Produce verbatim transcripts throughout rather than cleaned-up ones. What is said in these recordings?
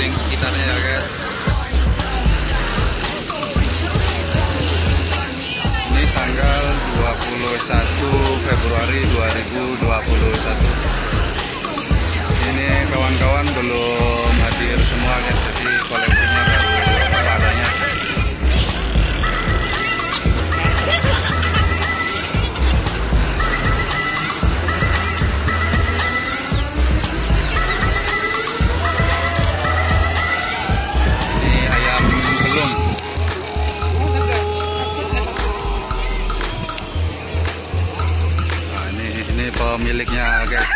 yang sekitarnya ya guys. Ini tanggal dua puluh satu Februari dua ribu dua puluh satu. Ini kawan-kawan belum hadir semua guys, jadi koleksinya baru apa adanya. Pemiliknya guys.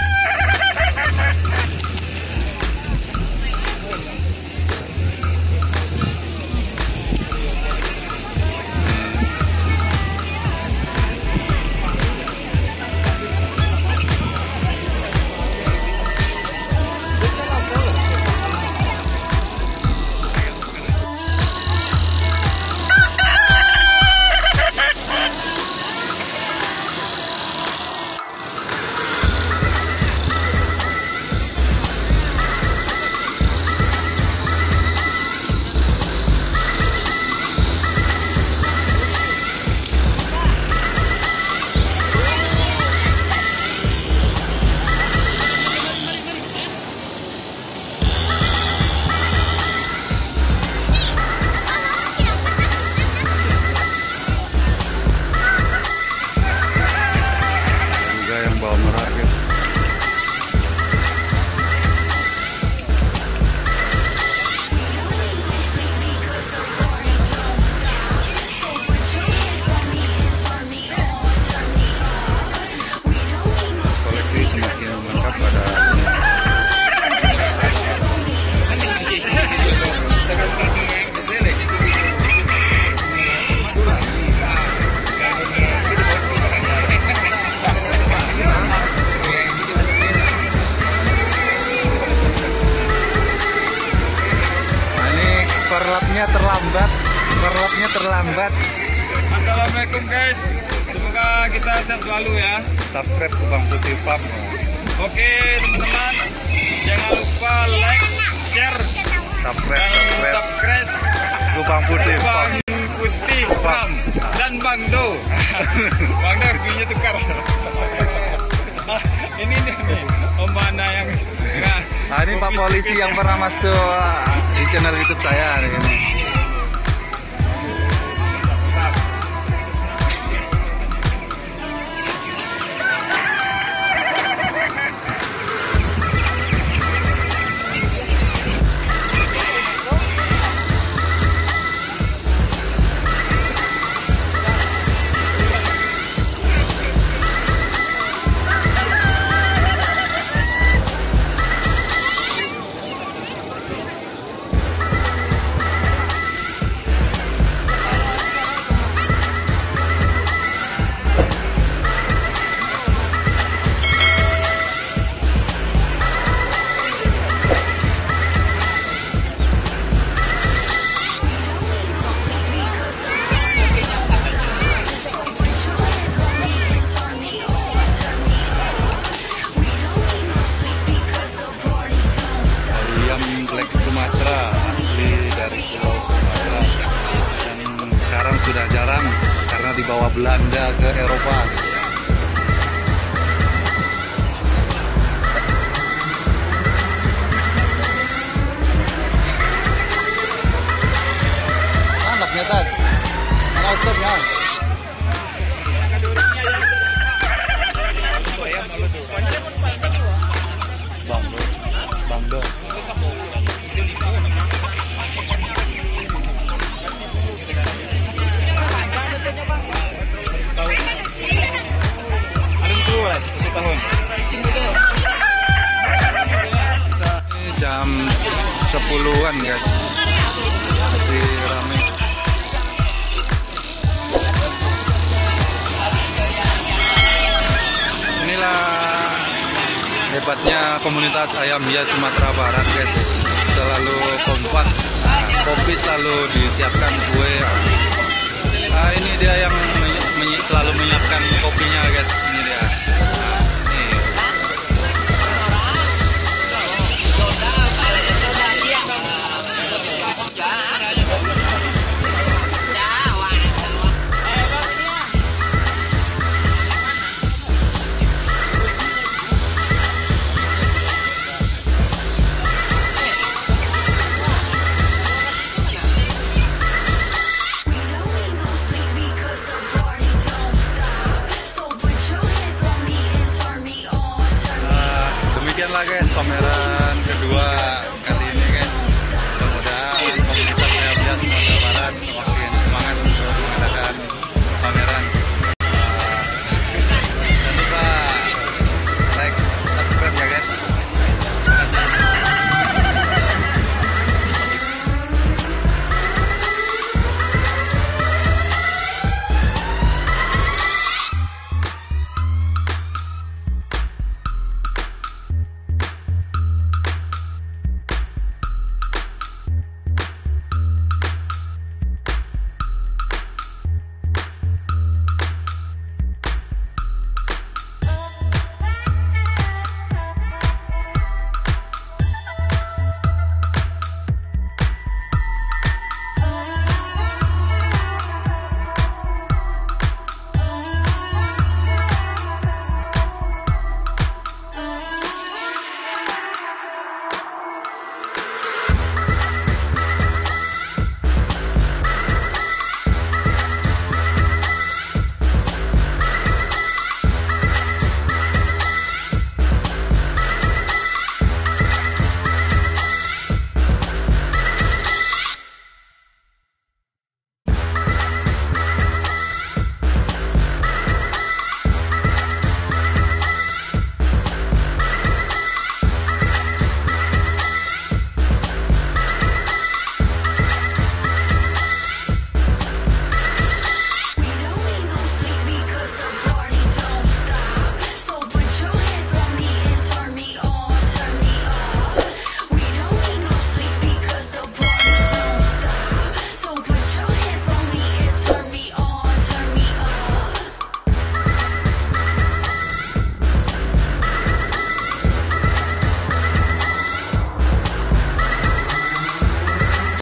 Semakin lengkap pada nah, ini perlapnya terlambat, perlapnya terlambat. Assalamualaikum guys, semoga kita sehat selalu ya. Subscribe Kubang Putih Farm. Oke teman-teman, jangan lupa like, share, subscribe, dan subscribe. subscribe Kubang Putih Farm. Kubang Putih Farm dan Bang Do. Bang Do punya tukar. Nah, ini nih Om Bana yang nah, nah, ini Pak Polisi yang pernah masuk di channel YouTube saya hari ini. Sumatera, asli dari Pulau Sumatera, dan sekarang sudah jarang karena dibawa Belanda ke Eropa. Anaknya tadi, mana Ustadznya? Bang Do, Bang Do. Tahun. Jam sepuluhan guys, masih ramai. Inilah hebatnya komunitas Ayam Hias Sumatera Barat guys, selalu kompak, kopi selalu disiapkan, kue. Nah, ini dia yang menyi selalu menyiapkan kopinya guys, ini dia. Nah.